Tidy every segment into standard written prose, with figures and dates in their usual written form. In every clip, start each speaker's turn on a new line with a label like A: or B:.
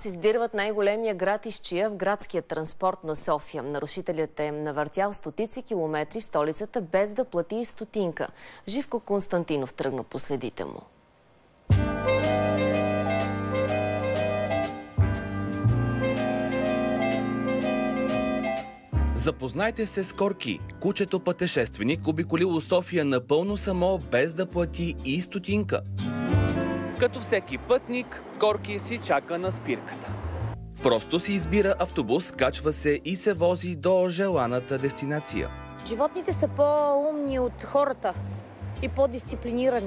A: нас издирват най-големия гратисчия в градския транспорт на София. Нарушителят е навъртял стотици километри в столицата без да плати и стотинка. Живко Константинов тръгна по следите му.
B: Запознайте се с Корки, кучето пътешественик, обиколило София напълно само, без да плати и стотинка. Като всеки пътник, Корки си чака на спирката. Просто си избира автобус, качва се и се вози до желаната дестинация.
C: Животните са по-умни от хората и по-дисциплинирани.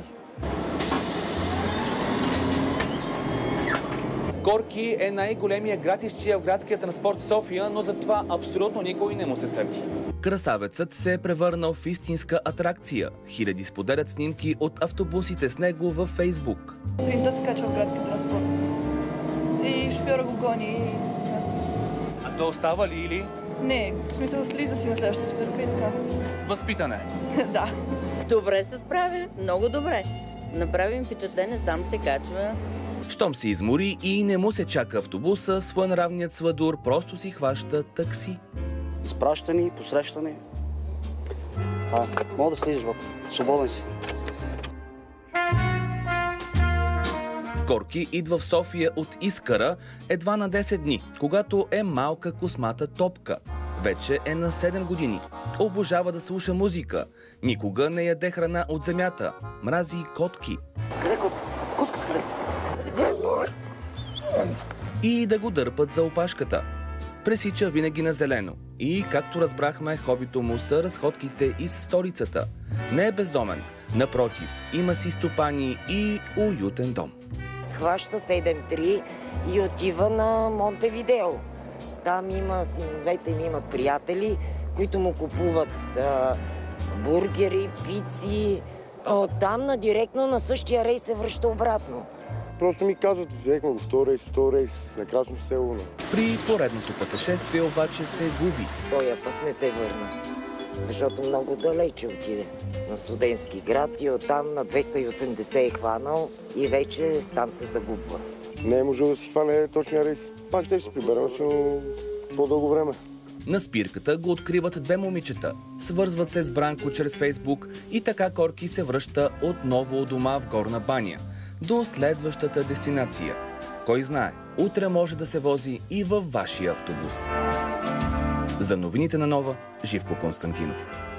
B: Корки е най-големия гратисчия в градския транспорт в София, но за това абсолютно никой не му се сърди. Красавецът се е превърнал в истинска атракция. Хиляди споделят снимки от автобусите с него във Фейсбук.
D: Сутринта се качва в градски транспорт и шофьора го гони.
B: А то остава ли или?
D: Не, в смисъл слиза си на следващата спирка и така.
B: Възпитане.
D: Да.
E: Добре се справя, много добре. Направим впечатление, сам се качва.
B: Щом се измори и не му се чака автобуса, своенравният сладур просто си хваща такси.
F: Изпращане, посрещане. Мога да слизаш, свободен си.
B: Корки идва в София от Искъра едва на 10 дни, когато е малка космата топка. Вече е на 7 години. Обожава да слуша музика. Никога не яде храна от земята. Мрази котки.
F: Къде котка? Котката къде?
B: И да го дърпат за опашката. Пресича винаги на зелено. И, както разбрахме, хобито му са разходките из столицата. Не е бездомен. Напротив, има си стопани и уютен дом.
G: Хваща 7-3 и отива на Монтевидео. Там има синовете ми, имат приятели, които му купуват бургери, пици. Оттам директно на същия рейс се връща обратно.
H: Просто ми казват, взехме го втори рейс на Красно село.
B: При поредното пътешествие обаче се губи.
G: Тоя път не се върна, защото много далече отиде на студентски град и оттам на 280 е хванал и вече там се загубва.
H: Не е можел да си хване точния рейс. Пак ще се приберем с по-дълго време.
B: На спирката го откриват две момичета. Свързват се с Бранко чрез Фейсбук и така Корки се връща отново у дома в Горна баня. До следващата дестинация. Кой знае, утре може да се вози и във вашия автобус. За новините на Нова, Живко Константинов.